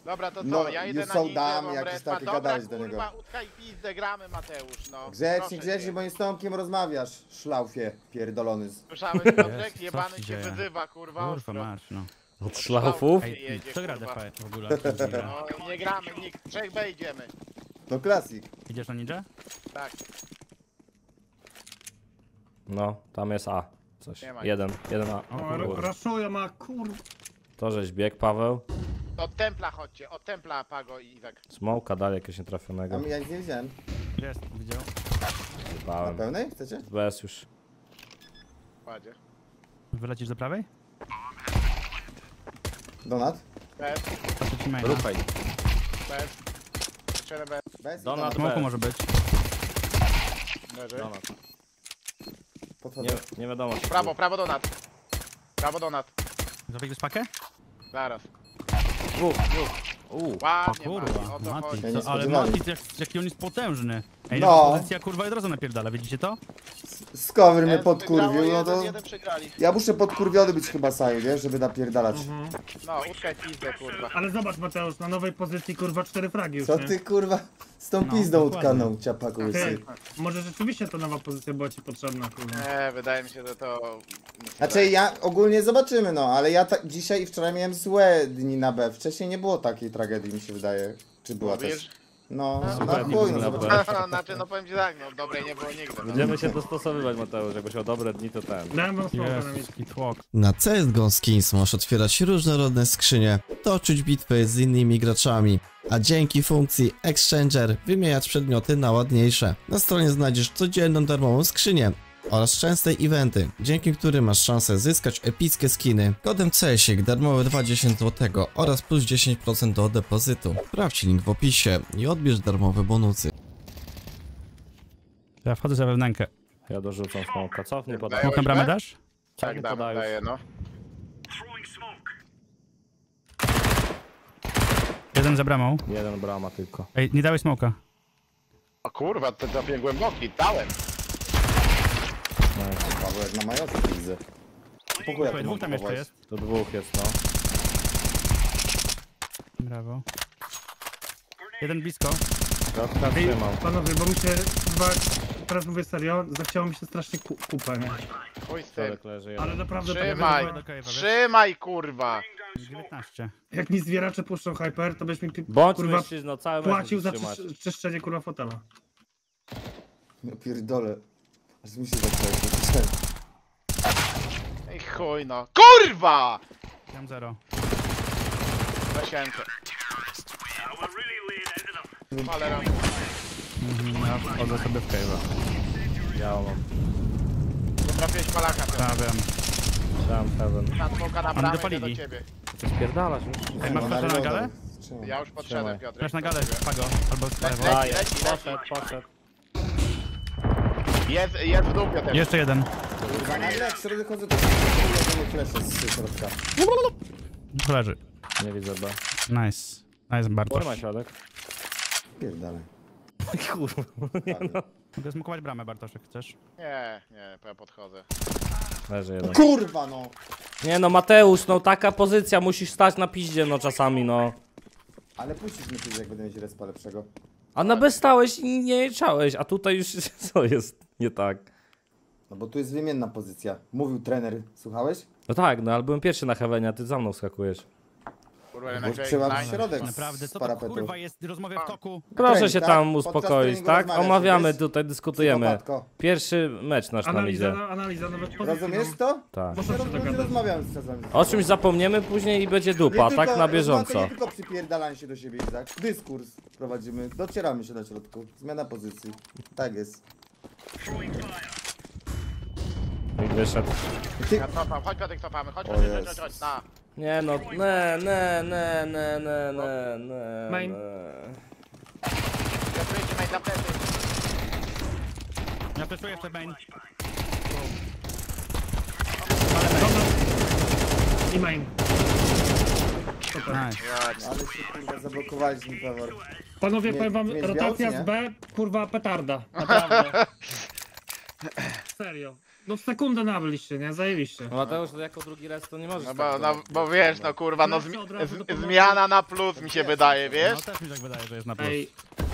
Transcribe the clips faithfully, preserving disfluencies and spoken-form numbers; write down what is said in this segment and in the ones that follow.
Dobra, to co? No, Ja idę you na so ninja, dumb, mam jakieś respa. takie Dobra, gadałeś do kurwa, niego. utkaj pizdę, gramy Mateusz, no. Grzecznie, Proszę grzecznie, cię. bo nie z Tomkiem rozmawiasz, szlaufie pierdolony. Słyszałeś, Piotrek? Jest, co Jebany się cię dzieje? wyzywa, kurwa, Kurwa ostro. masz, no. Od szlafów? Ej, jedzie, kto gra kurwa. D P w ogóle? No, nie gramy, nikt. Trzech B idziemy. To klasik. Idziesz na ninja? Tak. No, tam jest A. Coś. Nie ma. Jeden, jeden A. O, O, kurwa. kurwa. Raszuję ma, kurwa. To żeś bieg, Paweł. Od templa chodźcie, od templa Pago i Iwek. Smoka dali jakiegoś A nietrafionego. ja nic nie widziałem. Jest, widział. Na Zjebałem. pełnej? Chcecie? Bez już. Kładzie. Wylecisz do prawej? Donat? Bez, Patrzę ci maina. Rupaj. bez. Strzelę bez. Bez i Donat. donat. Smoku B. może być. Leży. Donat. Podchodzę. Nie, nie wiadomo. czy Prawo, prawo donat. Prawo donat. Zabiegłeś pakę? Zaraz. Dwóch, dwóch. Uuu. O Ładnie, Mati, kurwa, o to Mati, chodzi. Ja nie co, ale spodziewałem. Mati, jak, jaki on jest potężny. Ej, No. no. Pozycja kurwa od razu napierdala, widzicie to? Skower mnie Jest, podkurwił, wygrało, no jeden, to... jeden przegrali. Ja muszę podkurwiony być chyba Saju, wiesz, żeby napierdalać. No, utkaj pizdę, kurwa. Ale zobacz Mateusz, na nowej pozycji kurwa cztery fragi już, Co nie? ty kurwa z tą No, pizdą dokładnie. utkaną, ciapaku Ty, łysy. może rzeczywiście ta nowa pozycja była ci potrzebna, kurwa. Nie, wydaje mi się, że to... Znaczy ja ogólnie zobaczymy, no, ale ja ta, dzisiaj i wczoraj miałem złe dni na B. Wcześniej nie było takiej tragedii, mi się wydaje. Czy była Mówisz? też? No, No, no, super, chuj, no nie zobaczymy. było. Znaczy, no powiem ci tak, no dobrej nie było nigdy. No. Będziemy się dostosowywać, Mateusz. Jakbyś miał dobre dni, to ten. Dałem wam smoka na Jezus, miejscu. kitwalk. Na C S G O Skins możesz otwierać różnorodne skrzynie, toczyć bitwy z innymi graczami, a dzięki funkcji Exchanger wymieniać przedmioty na ładniejsze. Na stronie znajdziesz codzienną darmową skrzynię oraz częste eventy, dzięki którym masz szansę zyskać epickie skiny. Kodem CESIK darmowe dwadzieścia złotych oraz plus dziesięć procent do depozytu. Sprawdź link w opisie i odbierz darmowe bonusy. Ja wchodzę za wewnękę. Ja dorzucam smoka. Cofnij podaj. Daję. Smokem bramę dasz? Tak, Cofnij dam, podaj. daję, no. Jeden za bramą. Jeden brama tylko. Ej, nie dałeś smoka. O kurwa, to trafię głęboki, dałem. Paweł, jak na majorze widzę. Pokój, Słuchaj, dwóch tam jeszcze jest. To dwóch jest, no. Brawo. Jeden blisko. Piotrka Ej, trzymam. panowie, bo mi się chyba, teraz mówię serio, zachciało mi się strasznie ku kupę, nie? Chuj z tym. Środek leży jeden. Ale naprawdę tak Trzymaj, jakby- do cave'a, wiesz? trzymaj kurwa. dziewiętnaście. jak mi zwieracze puszczą hyper, to byś mi pi- Bądź kurwa myślisz, no cały płacił mecz za trzymać. czysz- czyszczenie kurwa fotela. Ja pierdolę. Aż mi się zaczęło. Ej chuj no. Kurwa! Ja mam zero. Zasięcie. Cholera. Mhm, ja wchodzę sobie w cave'a. Ja mam. Trafiłeś palaka teraz. Ja wiem. Dam heaven. Na smoka na Oni bramę, idę dopalili. do ciebie. Ty spierdalasz już. Ej, masz flasza na galę? Ja już podszedłem, Piotr. Flash na galę, Pago. Albo z Leci, lewo. leci, leci, leci. Poszedł, poszedł. Jest, jest w dół, Piotr. Jeszcze jeden. Kurwa, nagle jak środek chodzę, to nie flesze z środka. Leży. Nie widzę B. Nice. Nice, Bartosz. Kurwa środek. Pierdolę. Kurwa. Mogę smokować bramę, Bartoszek, chcesz? Nie, nie, to ja podchodzę. Leży jeden. Kurwa no! Nie no Mateusz, no taka pozycja, musisz stać na piździe no czasami no. Ale puścisz mnie tu, jak będę mieć respa lepszego. A na B stałeś i nie chciałeś, a tutaj już co jest nie tak. No bo tu jest wymienna pozycja. Mówił trener, słuchałeś? No tak, no ale byłem pierwszy na heavenie, a ty za mną skakujesz. Kurwa, Bo jednak trzeba Nine. w środek Naprawdę, z co to parapetu. kurwa jest? Rozmawia w toku. Proszę Trening, się tak? tam Podczas uspokoić, treningu tak? rozmawiasz, Omawiamy wiesz? tutaj, dyskutujemy. Psychopatko. Pierwszy mecz nasz nam Analiza, idzie. no, analiza nawet pozycji. Rozumiesz to? Tak. Muszę Ja się roz- dogadać. rozmawiam z czasami. O czymś zapomniemy później i będzie dupa, Nie tak tylko- na rozmawiamy bieżąco. Nie tylko przypierdalanie się do siebie, Izak. Dyskurs prowadzimy, docieramy się na środku. Zmiana pozycji. Tak jest. I wyszedł. Ty... Ja cofam, chodź Piotrek, cofamy, chodź, O chodź, chodź, Jezus. chodź, chodź, na. Nie no, ne, ne, ne, ne, ne, ne, ne, Main. ne. Piotr, main dla plecy. Ja flashuję jeszcze main. I main. Nice. Ładnie. Ale się kurwa zablokowaliśmy, Pewor. Panowie, Nie- powiem wam, nie zbiał, rotacja czy nie? z B, kurwa petarda. Naprawdę. Serio. No w sekundę nabyliście, nie? Zajebiście. No Mateusz, to jako drugi raz to nie możesz No tak bo, no, bo wiesz, no kurwa, no Lecę od zmi razu do z pomocy. zmiana na plus mi się wydaje, No wiesz? też mi tak wydaje, że jest na plus. Ej,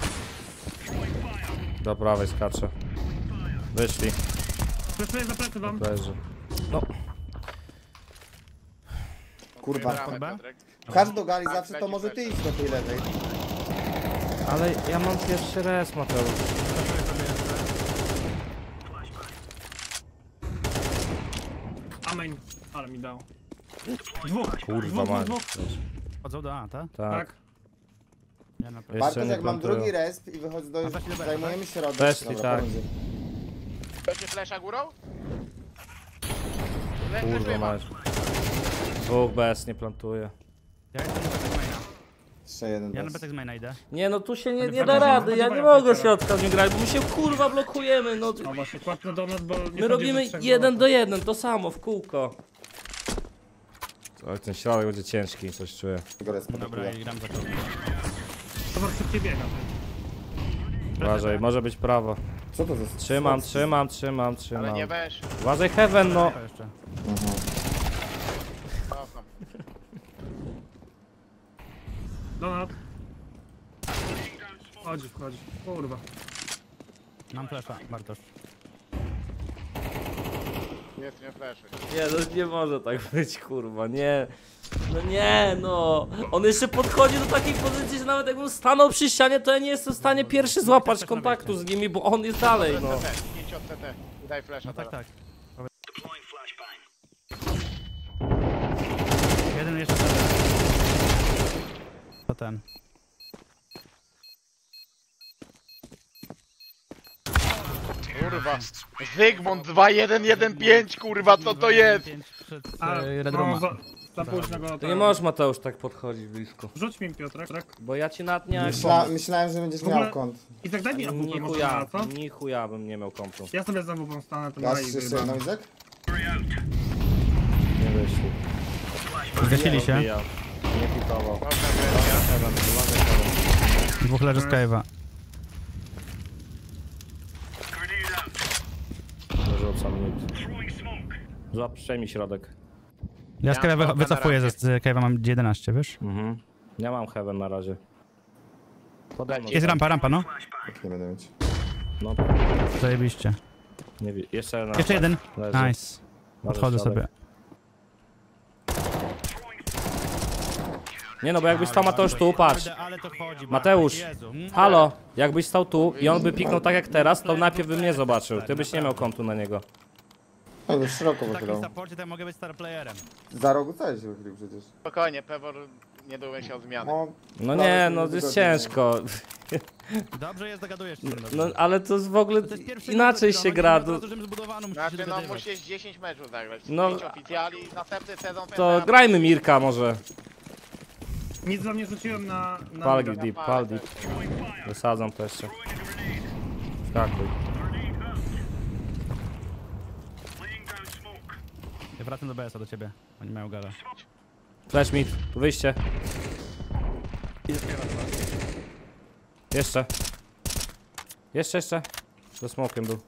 Do prawej skacze. Wyszli, flashuję za plecy wam. leży. No, Kurwa. Bramę, B? Piotrek. Wchodź do gali, zawsze to leci może ty flash. iść do tej lewej. ale ja mam pierwszy res, Mateusz. Amen. Ale mi dał. Dwóch. Kurwa dwóch, mać. dwóch. Chodzą do A, tak? Tak. Tak. Ja na plus. Jeszcze Bartosz, nie jak mam plantują. drugi resp i wychodzę do... A za chwilę B, Zajmujemy środek. Weszli, Dobra, tak. po rundzie. Będzie flesza górą? Le Kurwa fleszuję wam. mać. Dwóch bez, nie plantuje. Ja jestem na betek z maina. Jeszcze jeden Ja na bez. betek z maina idę. Nie no, tu się nie, Ale nie da fajnie, że rady, ja nie spodziewają mogę się środka nie grać, bo my się kurwa blokujemy, no. No właśnie, kładź na donat, bo nie My sądzę, robimy że trzech jeden było. do jeden, to samo, w kółko. Oj, ten środek będzie ciężki, coś czuję. Tego respa Dobra, dokuję. i gram za krótko. To bardzo szybciej biega. Uważaj, może być prawo. Co to za... Trzymam, co- trzymam, trzymam, Ale trzymam. nie weź. Uważaj, heaven, no. To jeszcze. Aha. Cofam. Donat. Chodzi, wchodzi. Kurwa. Mam flesza, Bartosz. Jest nie fleszy. Nie, no nie może tak być, kurwa, nie. No nie, no. On jeszcze podchodzi do takiej pozycji, że nawet jakbym stanął przy ścianie, to ja nie jestem w stanie pierwszy złapać kontaktu z nimi, bo on jest dalej, no. C T, idź od C T. I daj flesza No tak, teraz. tak. Jeden jeszcze ten. To ten. Kurwa. Zygmunt dwa jeden jeden pięć, kurwa, co to jest? Pięć przed A, e, Red no, Rooma. za, za późno go To tam. nie możesz, Mateusz, tak podchodzić blisko. Rzuć mi Piotrek. Tak? Bo ja ci nawet nie Myśla, myślałem, że będziesz W ogóle- miał kąt. I tak daj mi A W P Ni może chuja, na co? ni chuja bym nie miał komptu. Ja sobie za W P stanę, to Dasz ma i jeszcze wyjebane. jedną Izek? Nie wyszli. Zgasili się. Odbijał. Nie pitował. Dobra, wersja. Heaven, uważaj, heaven. Dwóch leży z cave'a. Dorzucam mid. Złap, przejmij środek. Ja z Ja cave'a mam wy- wycofuję, ze rampie. z cave'a mam jedenaście, wiesz? Mhm. Ja mam heaven na razie. Pode mną. Jest rampa, rampa, no. Tak nie będę mieć. No, Zajebiście. nie wiem. Jeszcze na. Jeszcze jeden. Leży. Nice. Może Podchodzę środek. sobie. Nie no, bo jakbyś stał Mateusz tu, patrz. Ale to chodzi, Mateusz. Jezu. Mm. Halo, jakbyś stał tu i on by piknął tak jak teraz, to najpierw by mnie zobaczył. Ty byś nie miał kontu na niego. No już szeroko W takim wychylał. supporcie to ja mogę być star playerem. Za rogu cały się wychylił przecież. Spokojnie, Pewor nie domyślał zmiany. No, No Prawie nie, się no to wygodnie. jest ciężko. Dobrze jest, dogadujesz się. No ale to jest w ogóle To jest pierwszy inaczej mecz, się no, gra. nie To, od razu, żebym zbudowano, musisz się Znaczy, no dogadywać. musisz dziesięć meczów zagrać. No. pięć oficjali, następny sezon to Pewora. grajmy Mirka może. Nic wam nie rzuciłem na... na Pal mida. git deep, pal deep. Wysadzam to jeszcze. Skakuj. Ja wracam do B S-a do ciebie. Oni mają galę. Flash mid, tu wyjście. Jeszcze. Jeszcze, jeszcze. Do smokiem był.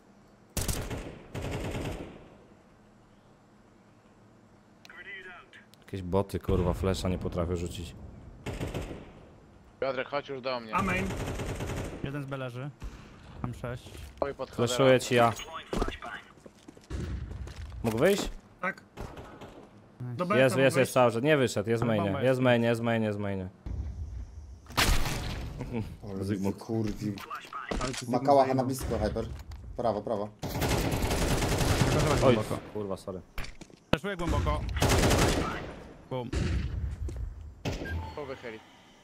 Jakieś boty, kurwa, flasha nie potrafię rzucić. Piotrek, chodź już do mnie. Amen. Jeden z B leży. Mam sześć. Oj, podchodzę. Flashuję ci ja. Mógł wyjść? Tak. Do B Jest, tam jest, wejść. jest cały, że nie wyszedł, jest Ale mainie, bomba jest jest. mainie, jest mainie, jest mainie. ale Zygmunt. kurwił. Ale ty Makałacha zjebał. na blisko, Hyper. Prawo, prawo. Przepraszam Oj, głęboko. kurwa, sorry. Przeszuję głęboko. Bum. Po wychyli.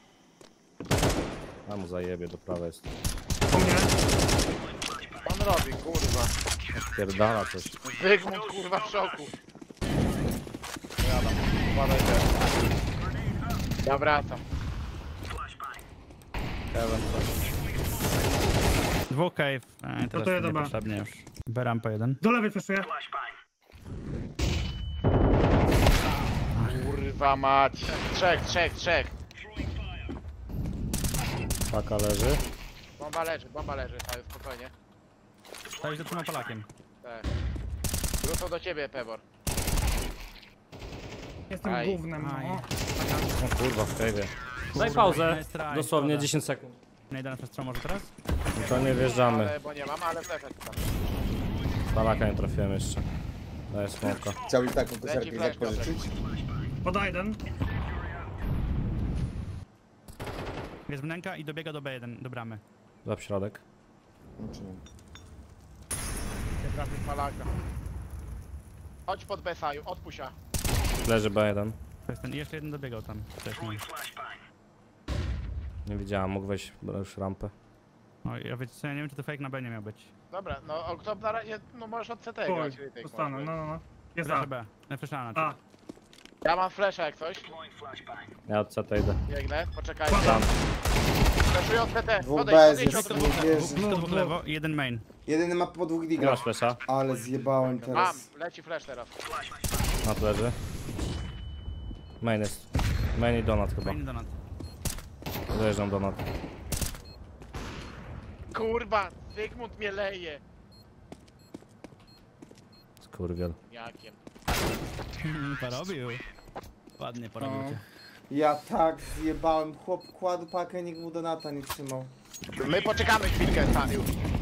A mu zajebie, do prawej jest. Po mnie. On robi, kurwa. Pierdala coś. Zygmunt, kurwa, w szoku. Jadam. Uważaj, że... Ja wracam. Heaven, coś. Dwóch cave. Ej, to teraz ja dobra. niepotrzebnie już. B rampa jeden. Do lewej flashuję. Kurwa mać. Trzech, trzech, trzech. Paka leży. Bomba leży, bomba leży, tak, spokojnie. To już zatrzymał Polakiem. Tak. Wrócą do ciebie, Pebor. Jestem Aj. gównem, Aj. no. O kurwa, w cave'ie. Daj Kurwa, pauzę. nice try, Dosłownie szkoda. dziesięć sekund. Nie idę na przestrzał może teraz? To nie wjeżdżamy. Ale, bo nie mam, ale flesza ci tam. Palaka nie trafiłem jeszcze. Daję smoka. Chciałbyś taką kosiarkę Leci jak flash, pożyczyć? Poda jeden. Jest wnęka i dobiega do B jeden, do bramy. Za w środek. Znaczy nie. Nie trafił palaka. Chodź pod B, Saju, odpuścia. Leży B jeden. To jest ten, i jeszcze jeden dobiegał tam wcześniej. Nie widziałem, mógł wejść już rampę. No ja wiecie co, ja nie wiem czy to fake na B nie miał być. Dobra, no o, kto na razie, no możesz od C T Oj, grać. retake dostanę, możesz. no, no, no. Jest Proszę A. B, na fleszana. A. Ja mam flesza jak coś. Ja od C T idę. Biegnę, poczekajcie. Kładam. Fleszuję od C T. Dwóch Podejdź, bez podejdź jest, od nie wierzę. Blisko dwóch lewo i jeden main. Jedyny ma po dwóch Nie digach. masz flesza? Ale zjebałem Mam, teraz. leci flash teraz. Na leży. Main jest. Main i donat chyba. Main donat. Dojeżdżam donat. Kurwa, Zygmunt mnie leje. Skurwiel. Jakiem. Porobił. Ładnie porobił No. cię. Ja tak zjebałem. Chłop kładł pakę, nikt mu donata nie trzymał. My poczekamy chwilkę, Saniu.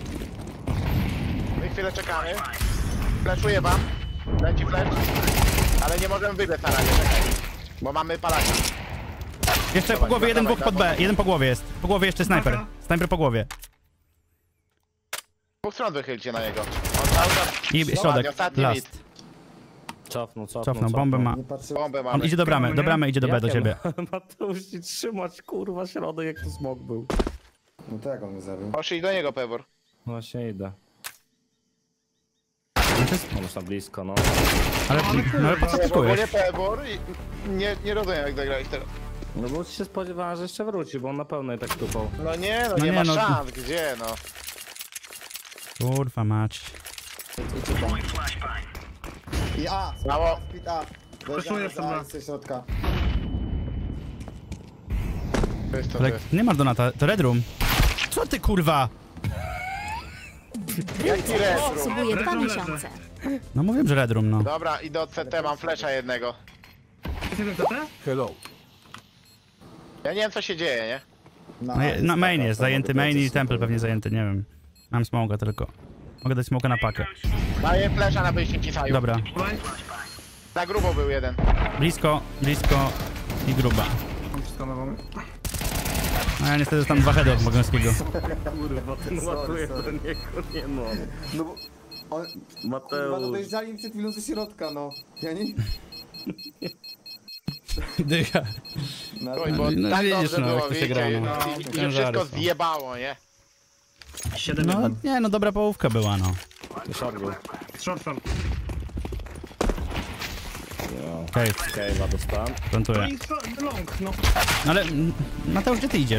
My chwilę czekamy. Flashuję wam. Leci flash. Ale nie możemy wybiec na razie, czekaj. Bo mamy palaka. Jeszcze po głowie, jeden dwóch pod B, jeden po głowie jest. Po głowie jeszcze snajper. Snajper po głowie. Z dwóch stron wychylcie na niego. On cały czas... I Ładnie, środek, ostatni last. mit. Cofnął, cofnął, Cofnął, bombę ma. Nie patrzył. Bombę On mamy. idzie do bramy, do bramy idzie do B do ciebie. Mateusz ci trzymać, kurwa, środek jak to smok był. No to jak on mnie zabił? Poszli do niego, Pebor. Właśnie idę. On już na blisko, no. Ale, no ale po co Nie, bo pikujesz? nie Pebor i nie, nie rozumiem jak zagrałeś teraz. No bo się spodziewałem, że jeszcze wróci, bo on na pewno i tak tupał. No nie, no, No nie, nie, ma no. szans, gdzie no. Kurwa mać. I A! Brawo. Speed A! Flashuję sobie. Dojeżdżam ze środka. To jest to, Ale to jest. nie masz donata, to Red Room. Co ty kurwa? Jaki retro? Potrzebuję dwa Leżą, miesiące. No mówiłem, że Red Room, no. Dobra, idę od C T, mam flesza jednego. Jest jeden C T? Ja nie wiem co się dzieje, nie? No, je- na main jest, zajęty main i temple pewnie zajęty, nie wiem. Mam smoka tylko. Mogę dać smoka na pakę. Daję flesza na wyjście ci Saju. Dobra. Dawaj. Na grubo był jeden. Blisko, blisko i gruba. Mam wszystko na bombę. No ja niestety tam dwa heady od Mogąskiego. Kurwa, ten ładuje do niego, nie no. No bo... On... Kurwa, no Mateusz. dojeżdżali mi przed chwilą ze środka, no. Ja nie... Dycha. No, Oj, bo No, tak widzisz, dobrze no, było, jak to się wiecie, gra, no. i, i, i że Ciężary wszystko są. zjebało, nie? siedem No jeden. nie, no dobra połówka była, no. Short był. Short, short. Okej, Okej, okay, dostałem. No plantuję. i short, long, no. No ale, mm, Mateusz, gdzie ty idziesz?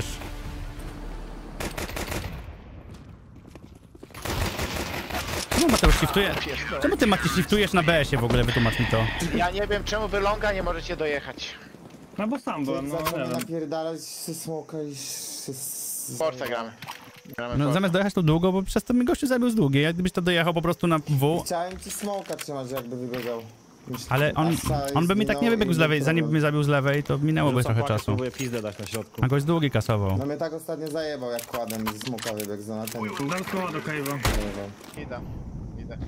No Mateusz shiftuje. Czemu ty Mati shiftujesz na B S-ie w ogóle? Wytłumacz mi to. Ja nie wiem czemu wy longa nie możecie dojechać. No bo sam byłem, no Zaczął nie mnie wiem. napierdalać ze smoka i... z- z- W Force gramy. gramy w No Force. zamiast dojechać tu długo, bo przez to mi gościu zabił z długiej. Jak gdybyś to dojechał po prostu na W, Chciałem ci smoka trzymać, jakby wybiegał. Już ale on, Asa on by mi tak nie zginął wybiegł i z lewej, był zanim by mnie problem. zabił z lewej, to minęłoby Rzucam trochę pakę, czasu. próbuję pizdę dać na środku. A gość z długi kasował. No mnie tak ostatnio zajebał, jak kładem z smoka wybiegł z donatem. Dam słowa do Cave'a. Idę, idę.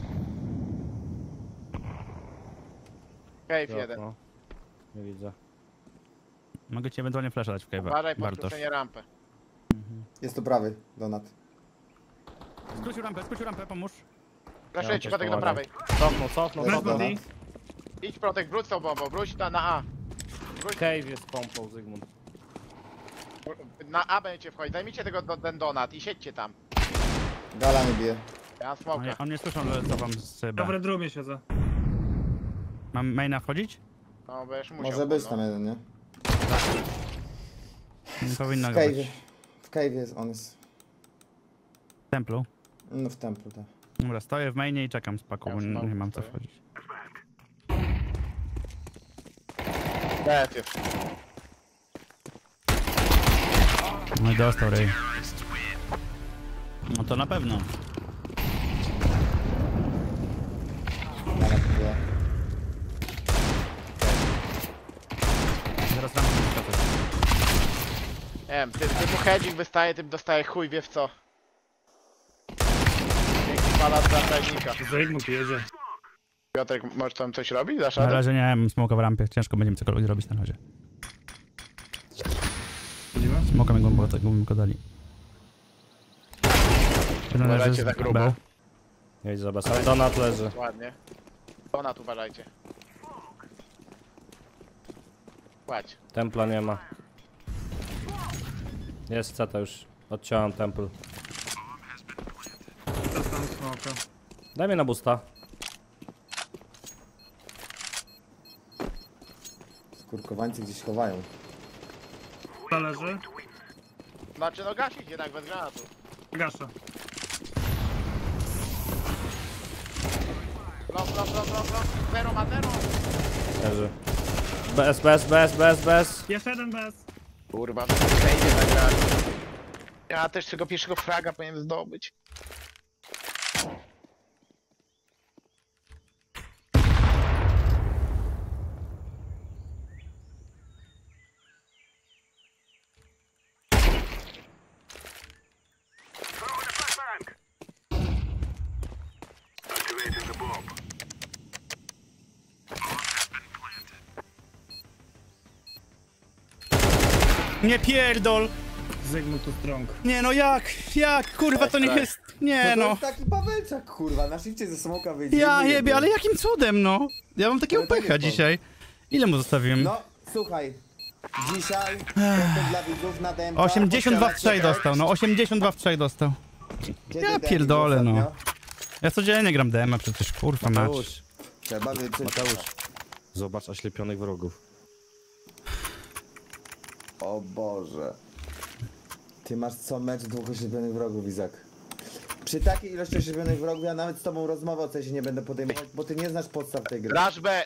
Cave jeden. No. Nie widzę. Mogę ci ewentualnie flasha dać w cave'a, Uważaj pod Bartosz. skrócenie rampy. Jest to prawy donat. Skrócił rampę, skrócił rampę, pomóż. Flaszuję Ja ci też Protek do pomagam. prawej. Cofnął, cofnął, Leży cofnął. donat. Idź Protek, wróć tą bombą, wróć na, na A. Cave jest pompą, Zygmunt. Na A będziecie wchodzić, zajmijcie tego do, ten donat i siedźcie tam. Gala mnie bije. Ja mam On, smoka. on nie słyszał, że cofam z Ja w B. Red Roomie siedzę. Mam maina wchodzić? No będziesz musiał. Może być no. tam jeden, nie? Nie powinno W go cave'ie. być. W cave'ie jest, on jest. W templu. No w templu, tak. Dobra, stoję w mainie i czekam z paką, Ja bo już nie, mam nie mam co stoję. wchodzić. Dead jest. No i dostał Ray. No to na pewno. Gala B. Zaraz rampa wyskoczy. Nie wiem, ty, typu hedzik wystaje, tym dostaje chuj wie w co. Dzięki pala z zatajnika. Zygmunt jedzie. Piotrek, możesz tam coś robić? Dasz Na radę? razie nie mam smoka w rampie. Ciężko będziemy cokolwiek zrobić na razie. Chodzimy? Smoka mi głęboko, tak głęboko dali. Jeden leży Uważajcie za z grubo. B. Nie idź za bez, ale donat leży. Ładnie. Donat uważajcie. Kładź. Templa nie ma. Jest C T już. Odciąłem temple. Teraz tam smoka. Daj mnie na busta. Skurkowańcy gdzieś chowają. Zależy. Znaczy no gasić jednak bez granatu. Gaszę. Blok, blok, blok, blok, blok. Zero ma zero. Leży. Bez, bez, bez, bez, bez. Jeszcze jeden bez. Kurwa, przejdzie tak gra. Ja też tego pierwszego fraga powinienem zdobyć. Nie pierdol! Zygmunt to strong. Nie no jak? Jak? Kurwa to nie tak. jest... Nie No to no. jest taki Pawelczak, kurwa, na szybcie ze smoka wyjdzie. Ja i wyjebie. jebie, ale jakim cudem no? Ja mam takiego Ale tak pecha jest, dzisiaj. Ile mu zostawiłem? No, słuchaj. Dzisiaj, kontent dla widzów na D M K. osiemdziesiąt dwa w Pościelać trzech dostał, no osiemdziesiąt dwa w trzech dostał. Kiedy Ja D M K pierdolę, no. ostatnio? Ja codziennie gram D M a przecież, kurwa mecz. Mateusz, Trzeba wyczytać. Mateusz. Zobacz oślepionych wrogów. O Boże. Ty masz co mecz dwóch oślepionych wrogów, Izak. Przy takiej ilości oślepionych wrogów ja nawet z tobą rozmowę o coś nie będę podejmować, bo ty nie znasz podstaw tej gry. Dasz B.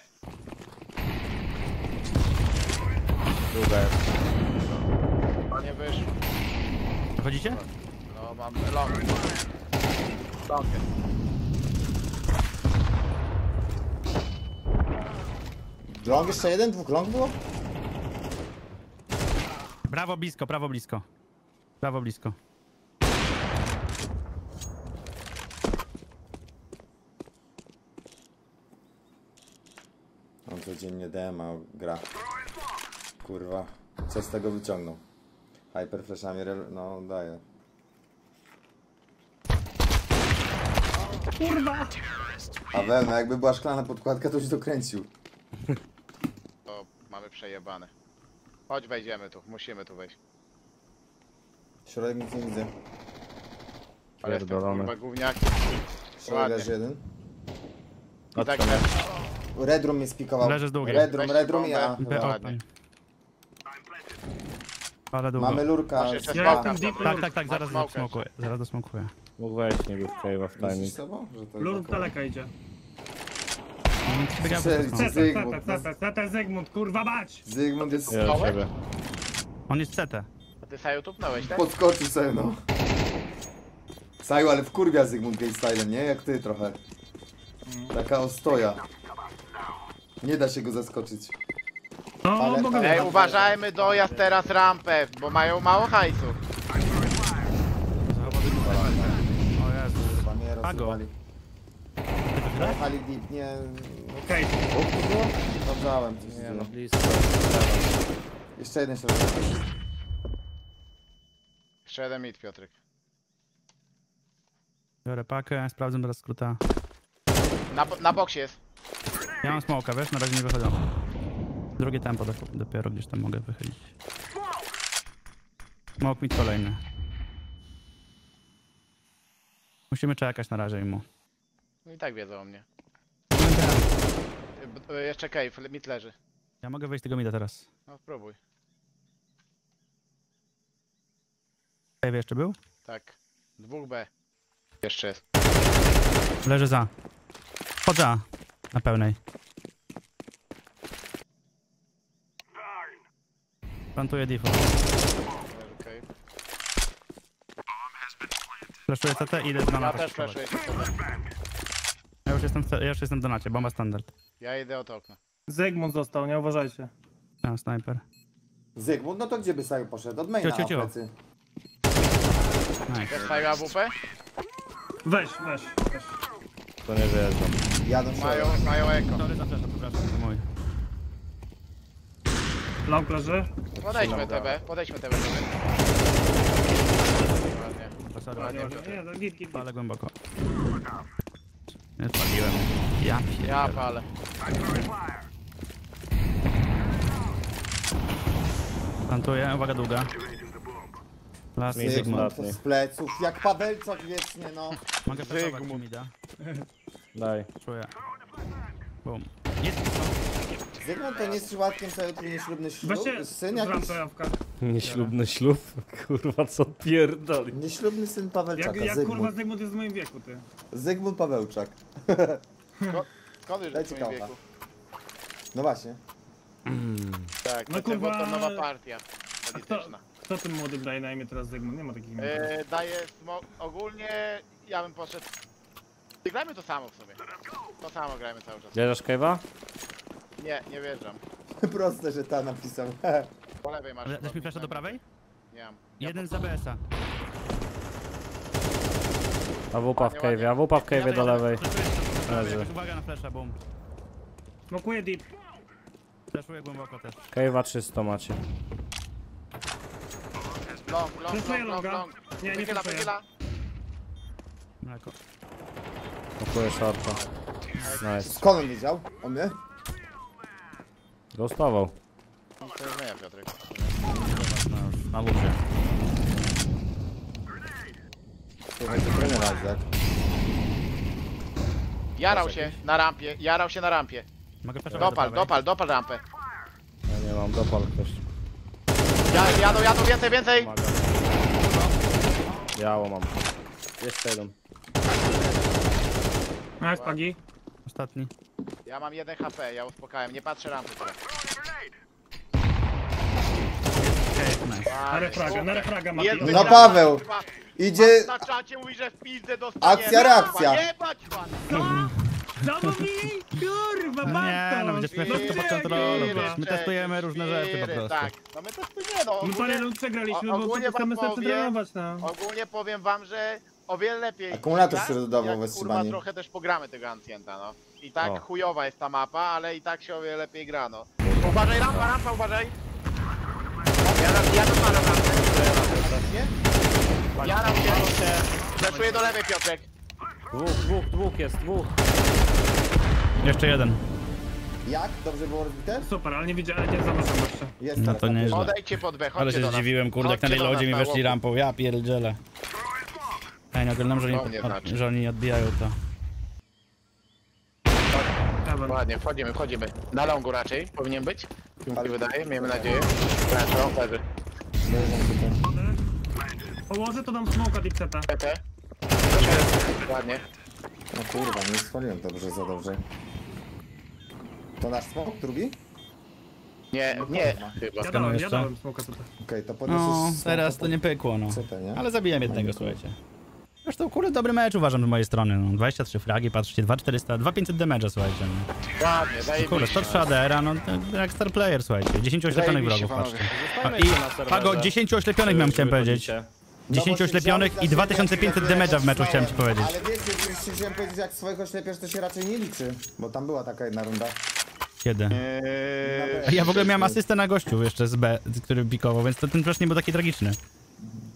Druga. Nie wyszło. Chodzicie? No mam long. Long jest. Long jeszcze jeden? Dwóch long było? Brawo blisko, prawo blisko. Prawo blisko. On codziennie D M a gra. Kurwa. Co z tego wyciągnął? Hyperflashami, rel- no daje. Kurwa! A we, no jakby była szklana podkładka, to już dokręcił. To mamy przejebane. Chodź wejdziemy tu, musimy tu wejść. Środek nic nie widzę. Ale jestem Pierdolony. kurwa gówniaki. Środek Ładnie. leży jeden. I tak Odciąłem. Red room mnie spikował. Leży z długiej. Red room, Weź red room i A. bombę. B Ładnie. open. Ale długo. Mamy lurka. Masz jeszcze Ja smoka. jestem deep Tak, tak, tak, zaraz Masz smoka dosmokuję. Zaraz dosmokuję. Mógł wejść niby w cave'a w Myślisz timing. sobą, że to Lur jest z daleka idzie. Biegałem Strzelić. po prostu. Tete, Zygmunt. tete, tete, tete, Zygmunt, kurwa bać! Zygmunt jest... Ja do ciebie. On jest C T. A ty Saju tupnąłeś, tak? Podskoczył sobie, no. Saju, ale wkurwia Zygmunt gay stylem, nie? Jak ty trochę. Taka ostoja. Nie da się go zaskoczyć. No, Ale- mogę ale- Ej, wiedzieć. uważajmy dojazd teraz rampę, bo mają mało hajsu. O Jezu. Chyba mnie Pago. rozrywali. Jechali deep, nie... Okej, O, to było? Dobrałem. coś Nie z no, tym. blisko. Jeszcze jeden środek. Jeszcze jeden mit, Piotrek. Biorę pakę, sprawdzę teraz skróta. Na, bo- na boksie jest. Ja mam smoka, wiesz, na razie nie wychodzą. Drugie tempo do- dopiero gdzieś tam mogę wychylić. Smok mi kolejny. Musimy czekać na razie mu. No i tak wiedzą o mnie. Y, b- y, Jeszcze cave, mit leży. Ja mogę wejść tego mida teraz. No spróbuj. Dave jeszcze był? Tak. Dwóch B. Jeszcze jest. Leży za. Chodzę A. Na pełnej. Plantuję default. Leży cave. Flashuję C T i idę z Ja donata. też szykować. flashuję się. Ja już jestem, w C- ja już jestem w donacie, bomba standard. Ja idę od okna. Zygmunt został, nie uważajcie. Tam snajper. Zygmunt, no to gdzie by sobie poszedł? Od maina Cio, cio, na cio. plecy. Nice. Dostaję A W P? Weź, weź, weź. To nie wyjeżdżam. Jadą się. Mają, mają eko. Sorry za flasha, przepraszam, to mój. Long leży. Podejdźmy T B, podejdźmy T B. Ładnie. Sorry, Nie, Ładnie, nie, Piotr. nie, no, git, git, git. ale głęboko. Nie spaliłem. Ja Ja pierdolę. palę. Plantuję, uwaga długa. Las Zygmunt. Zygmunt. Ostatni. Z pleców, jak Pawełczak wiecznie, no. Mogę flashować Zygmunt. mi da. Daj. Czuję. Bum. Jest Zygmunt to nie jest przypadkiem cały twój nieślubny ślub, Weźcie syn z jakiś... rampy jawka. Nieślubny ślub? Kurwa, co pierdoli. Nieślubny syn Jak, Pawełczaka, jak kurwa Zygmunt. Zygmunt jest w moim wieku, ty. Zygmunt Pawełczak. Skąd już Dajcie w twoim kałka. wieku? No właśnie. Tak, No no kurwa. kurwa... to nowa partia. A kto, Polityczna. kto tym młodym daje na imię teraz Zygmunt? Nie ma takich imion. Yy, daję smo... Ogólnie ja bym poszedł... Grajmy to samo w sumie. To samo grajmy cały czas. Bierzesz Cave'a? Nie, nie wjeżdżam. Proste, że ta napisał. Po lewej masz. Ale dasz mi flasha do prawej? Nie mam. Jeden z A B S-a. A wupa w Cave'ie, a wupa w Cave'ie do lewej. Leży. Uwaga na flasha, boom. Smokuję deep. Flashuję głęboko też. Cave'a czysto macie. Long, long, Przesuję long, long, longa. long. Nie, nie Wychyla, przesuję. wychyla. Mleko. Kupuję shorta. Nice. Skąd on wiedział? O mnie? Ghostował. Nic to nie zmienia, Piotrek. No już, na luzie. Słuchaj, to trenera, tak? Jarał się na rampie, jarał się na rampie. Mogę flashować do Dopal, prawej. dopal, dopal rampę. Ja nie mam, dopal ktoś. Ja, jadą, jadą, więcej, więcej! Pomaga. Biało mam. Jeszcze jeden. Nice, Pagi. Ostatni. Ja mam jeden H P, ja uspokajam, nie patrzę rampy teraz. Okej, nice. Na refraga, na refraga Mati. Jest- No Paweł! Kurwa, Idzie... na czacie mówi, że w pizdę dostaniemy. Akcja, reakcja. Jebać was! No mówi, kurwa, No nie, Bartosz. no będziesz miał wszystko pod kontrolą, Świry, wiesz. My testujemy różne rzeczy po prostu. Tak, no my testujemy, no. No parę Ogólnie, rund przegraliśmy, O- bo ogólnie to chcemy wam sobie powiem- trenować, no. ogólnie powiem wam, że o wiele lepiej. Akumulator jak- śródodowo jak, wystrzymanie. kurwa, trochę też pogramy tego Ancienta, no. I tak O. chujowa jest ta mapa, ale i tak się o wiele lepiej gra, no. Uważaj, rampa, rampa, uważaj. Ja, ja dopalam rampę. Jaram się. Zeszuję do lewej, Piotrek. Dwóch, dwóch, dwóch jest, dwóch. Jeszcze jeden. Jak? Dobrze było rozbite? Super, ale nie widziałem, nie zauważyłem jeszcze. Jest No teraz to na nieźle. pewno. Odejdźcie pod B, chodźcie Ale się do nas. zdziwiłem, kurde, jak na Chodźcie do reloadzie mi nas na weszli łoku. rampą. Ja pierdzielę. Ja nie oglądam, że To oni, nie od, znaczy. że oni odbijają to. Heaven. Ładnie, wchodzimy, wchodzimy. Na longu raczej powinien być. Mi Ale- się wydaje, miejmy nadzieję. Lecą, leży. Położę, to dam smoka dipseta. P T. Ładnie. No kurwa, nie spaliłem dobrze za dobrze. To nasz smok, drugi? Nie, nie, chyba. Ja Skanu dałem, ja jeszcze? dałem smoka tutaj. Okej, to podniesiesz No, smoka teraz to pod- nie pykło, no. C T, nie? Ale zabijam jednego, Fajnie, słuchajcie. Zresztą, kurde, dobry mecz uważam z mojej strony, no. dwadzieścia trzy fragi, patrzcie, dwa czterysta, dwa pięćset damage'a, słuchajcie. No. Ładnie, Kurde, zajebiście. sto trzy A D R-a, no, to jak star player, słuchajcie. dziesięć oślepionych Zajebiście, wrogów, patrzcie. panowie. A, I, Pago, dziesięć oślepionych miałem, chciałem powiedzieć. No dziesięć bo się oślepionych działy i dwa tysiące pięćset zasięgi, damage'a w meczu, jak chciałem ci powiedzieć. Ale wiecie, już chciałem powiedzieć, jak swoich oślepiesz, to się raczej nie liczy. Bo tam była taka jedna runda. Kiedy? Eee, A ja w ogóle miałem asystę na gościu jeszcze z B, który pikował, więc to ten też nie był taki tragiczny.